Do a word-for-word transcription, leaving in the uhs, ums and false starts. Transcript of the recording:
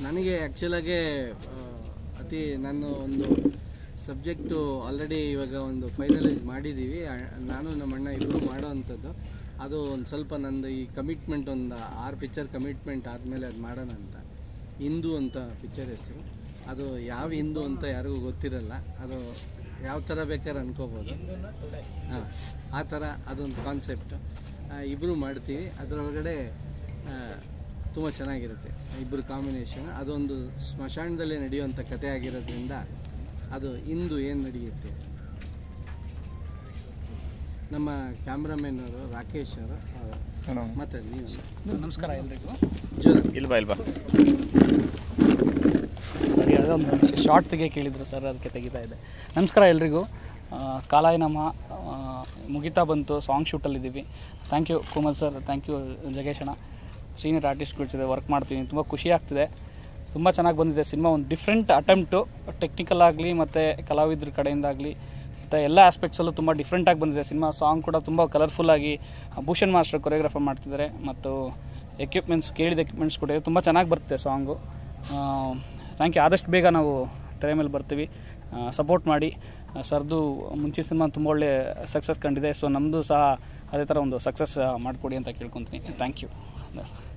ನನಗೆ ಆ್ಯಕ್ಚುಲಾಗೆ ಅತಿ ನನ್ನ ಒಂದು ಸಬ್ಜೆಕ್ಟು ಆಲ್ರೆಡಿ ಇವಾಗ ಒಂದು ಫೈನಲೈಸ್ ಮಾಡಿದ್ದೀವಿ. ನಾನು ನಮ್ಮ ಅಣ್ಣ ಇಬ್ಬರು ಮಾಡೋ ಅಂಥದ್ದು. ಅದು ಒಂದು ಸ್ವಲ್ಪ ನಂದು ಈ ಕಮಿಟ್ಮೆಂಟ್ ಒಂದು ಆರು ಪಿಕ್ಚರ್ ಕಮಿಟ್ಮೆಂಟ್ ಆದಮೇಲೆ ಅದು ಮಾಡೋಣ ಅಂತ. ಹಿಂದೂ ಅಂತ ಪಿಕ್ಚರ್ ಹೆಸರು. ಅದು ಯಾವ ಹಿಂದೂ ಅಂತ ಯಾರಿಗೂ ಗೊತ್ತಿರಲ್ಲ. ಅದು ಯಾವ ಥರ ಬೇಕಾದ್ರೆ ಅನ್ಕೋಬೋದು. ಹಾಂ, ಆ ಥರ ಅದೊಂದು ಕಾನ್ಸೆಪ್ಟು ಇಬ್ಬರು ಮಾಡ್ತೀವಿ. ಅದರೊಳಗಡೆ ತುಂಬ ಚೆನ್ನಾಗಿರುತ್ತೆ ಇಬ್ಬರು ಕಾಂಬಿನೇಷನ್. ಅದೊಂದು ಸ್ಮಶಾನದಲ್ಲೇ ನಡೆಯುವಂಥ ಕಥೆ ಆಗಿರೋದ್ರಿಂದ ಅದು ಇಂದು ಏನು ನಡೆಯುತ್ತೆ. ನಮ್ಮ ಕ್ಯಾಮ್ರಾಮನ್ ಅವರು ರಾಕೇಶ್ ಅವರು ಮತ್ತೆ ನೀವು. ನಮಸ್ಕಾರ ಎಲ್ರಿಗೂ. ಜೋರ ಇಲ್ವಾ ಇಲ್ವಾ ಸರಿ, ಅದೊಂದು ಶಾರ್ಟ್ ತೆಗೆ ಕೇಳಿದ್ರು ಸರ್, ಅದಕ್ಕೆ ತೆಗಿತಾ ಇದೆ. ನಮಸ್ಕಾರ ಎಲ್ರಿಗೂ. ಕಾಲಾಯ ನಮ್ಮ ಮುಗಿತಾ ಬಂತು, ಸಾಂಗ್ ಶೂಟಲ್ಲಿದ್ದೀವಿ. Thank you Komal sir, thank you ಜಗೇಶ್ ಅಣ್ಣ. ಸೀನಿಯರ್ ಆರ್ಟಿಸ್ಟ್ಗಳ ಜೊತೆ ವರ್ಕ್ ಮಾಡ್ತೀನಿ, ತುಂಬ ಖುಷಿ ಆಗ್ತಿದೆ. ತುಂಬ ಚೆನ್ನಾಗಿ ಬಂದಿದೆ ಸಿನಿಮಾ. ಒಂದು ಡಿಫ್ರೆಂಟ್ ಅಟೆಂಪ್ಟು, ಟೆಕ್ನಿಕಲ್ ಆಗಲಿ ಮತ್ತು ಕಲಾವಿದ್ರ ಕಡೆಯಿಂದಾಗಲಿ ಮತ್ತು ಎಲ್ಲ ಆಸ್ಪೆಕ್ಟ್ಸಲ್ಲೂ ತುಂಬ ಡಿಫ್ರೆಂಟಾಗಿ ಬಂದಿದೆ ಸಿನಿಮಾ. ಸಾಂಗ್ ಕೂಡ ತುಂಬ ಕಲರ್ಫುಲ್ಲಾಗಿ ಭೂಷಣ್ ಮಾಸ್ಟರ್ ಕೊರಿಯೋಗ್ರಾಫರ್ ಮಾಡ್ತಿದ್ದಾರೆ. ಮತ್ತು ಎಕ್ವಿಪ್ಮೆಂಟ್ಸ್, ಕೇಳಿದ ಎಕ್ವಿಪ್ಮೆಂಟ್ಸ್ ಕೂಡ ತುಂಬ ಚೆನ್ನಾಗಿ ಬರ್ತಿದೆ ಸಾಂಗು. Thank you. ಆದಷ್ಟು ಬೇಗ ನಾವು ತೆರೆ ಮೇಲೆ ಬರ್ತೀವಿ, ಸಪೋರ್ಟ್ ಮಾಡಿ. ಸರ್ದು ಮುಂಚಿನ ಸಿನಿಮಾ ತುಂಬ ಒಳ್ಳೆ ಸಕ್ಸಸ್ ಕಂಡಿದೆ. ಸೊ ನಮ್ಮದು ಸಹ ಅದೇ ಥರ ಒಂದು ಸಕ್ಸಸ್ ಮಾಡಿಕೊಡಿ ಅಂತ ಕೇಳ್ಕೊತೀನಿ. Thank you.